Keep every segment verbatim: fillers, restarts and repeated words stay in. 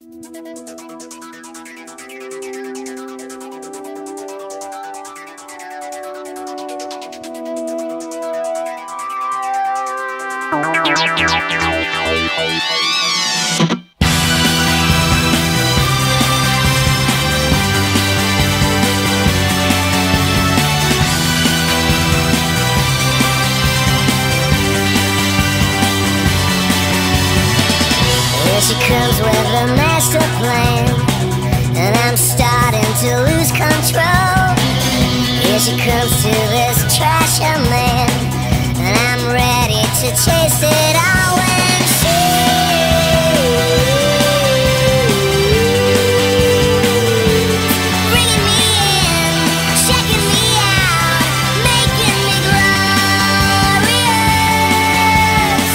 She comes with a master plan, and I'm starting to lose control. Here she comes to this trash man, and I'm ready to chase it all when she bringing me in, checking me out, making me glorious.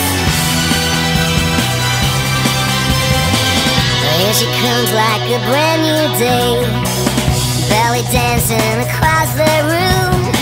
Here she comes like a brand new day, belly dancing across the room.